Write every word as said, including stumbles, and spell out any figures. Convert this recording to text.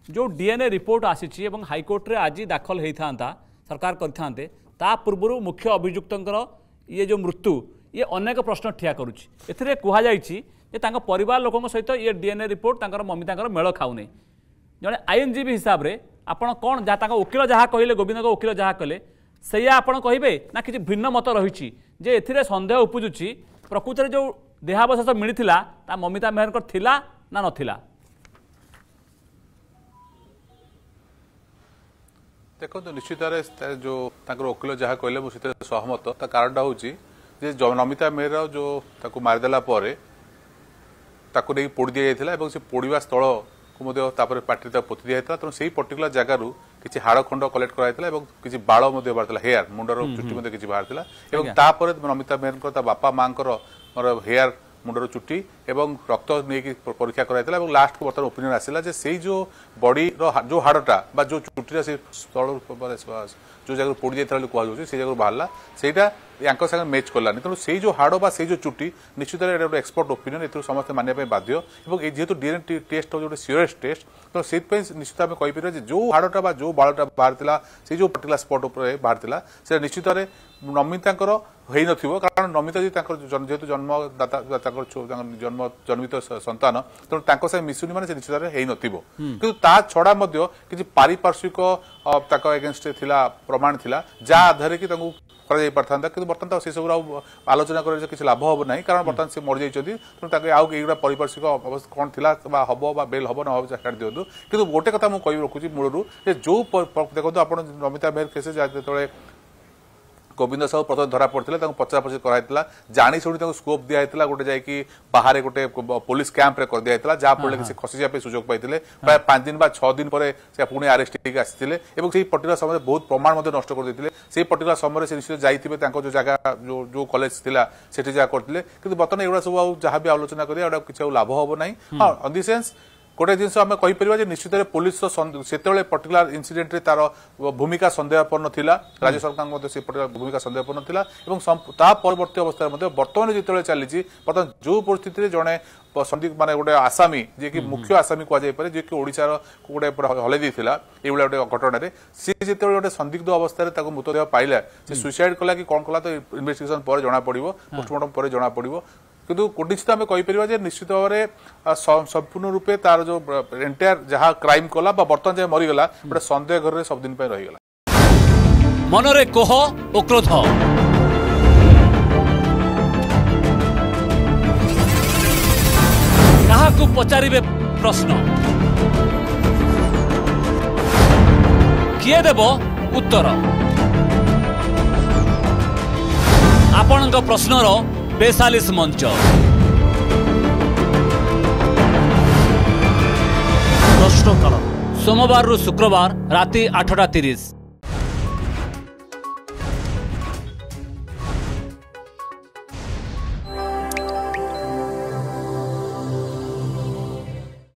जो DNA report आसी high court रे आज दाखल होता सरकार करते ता पूर्व मुख्य अभियुक्त ये जो मृत्यु ये अनेक प्रश्न ठिया करुच्ची एथिरे कुहा जायछि जे तांको परिवार लोकों सहित ये डीएनए रिपोर्ट तांकर मम्मी तांकर मेल खाऊने जड़े आईएनजीबी हिसाब से आपड़ कौन जहाँ वकिल जहाँ कहले गोविंद वकिल जहाँ कहले सैया आपड़ कहे ना कि भिन्न मत रही जे एथिरे संदेह उपजुची प्रकृत में जो देहावशेष मिलता ता ममिता मेहर थिला ना नथिला। देखो तो निश्चित जो वकिल जहाँ कहले मुझे सहमत ता कारण हूँ नमिता मेहर जो मारिदेला ताकू नहीं पोड़ दी जाता से पोड़ा स्थल को पार्टी पोति दी जाता तेणु से पर्टिकुलर जगार किसी हाड़ खंड कलेक्ट कराइला किसी बाड़ बाहर हेयर मुंडर चुटी किसी बाहर नमिता मेहर बापा माँ हेयर मुंडर चुटी एवं रक्त नहीं परीक्षा कराइला लास्ट को बर्तमान ओपिनियन आसला से जो बॉडी जो हाड़टा जो चुटीर से स्थल जो जगह पोड़ जाता कहूँ से जगह बाहर सेटा यांक संगे मैच कलानी तेणु से जो हाड़ बा से जो चुटी निश्चित गोटे एक्सपर्ट ओपिनियन ए समस्त मानने बाध्य जेहेतु डीएनए टेस्ट हूँ सीरियस टेस्ट तो से निश्चित आम कहीपर जो हाड़टा बा जो बाड़टा बाहर से जो पर्टिकुलर स्पट बाहर से निश्चित नमिता हो न कारण नमिता जी जेहेतु जन्मदाता जन्म जन्मित संतान तेणु से मिसुनी मैंने निश्चित हो न ता छड़ा किसी पारिपार्श्विक एगेन्स्ट थिला प्रमाण थिला जा आधार कि पारता कि बर्तमान से सब आलोचना कर किसी लाभ हम ना कारण बर्तमान से मरी जाइए तेणु आउ युवा पारिपार्श्विक अवस्था कौन थी हम बेल हम न हम काट दिखाँ कि गोटे कथा मुझे कही रखुच्छी मूलर जो देखो आप नमिता मेहर केस जो गोविंद साहू प्रथम धरा पड़ते पचरा पचर कराइला जाणी शुणी स्कोप दिखाई गोटे जाकि बाहर गोटे पुलिस कैंप कर दिखाई जहाँफल कि खसी जाए सुजोग पाई प्राय पांच दिन बा छह दिन पर पुणी आरेस्ट आसी पर्टिकुलर समय बहुत प्रमाण नष्ट कर देते से पर्टिकुलर समय से निश्चित जाइए जो जगह जो जो कॉलेज थी से जहाँ करते कि बर्तमान एगुड़ा सब जहाँ भी आलोचना करें किसी लाभ हम ना हाँ ऑन दी सेंस गोटे जिन आम कहीपर निश्चित पुलिस से पर्टिकुलर इनसीडेंट रे तार भूमिका सन्देहपूर्ण थिला राज्य सरकार से पर्टिकुलर भूमिका सन्देहपूर्ण थिला परवर्ती अवस्था बर्तमान जो चली बर्तमान जो परिस्थिति जड़े संदिग्ध माने गोटे आसामी जे कि मुख्य आसामी कहुए जे कि ओडिशार गोटे हलैदी था ये गोटे घटना सी जो गोटे संदिग्ध अवस्था मृतदेह पाइला से सुसाइड कला कि कौन कला तो इन्वेस्टिगेशन पर जना पड़ो पोस्टमार्टम पर जना पड़ो किंतु निश्चित आम कहीपर निश्चित भाव में संपूर्ण रूपे तार जो एंटायर जहाँ क्राइम कला बर्तमान जहाँ मरीगला गोटे सन्देह घर सब दिन रहीगला मनरे कोह और क्रोध काहाकू पचारिबे प्रश्न किए देव उत्तर आपणक प्रश्नर बेसालीस मंच प्रश्नकाल सोमवार रु शुक्रवार राति आठटा तीस।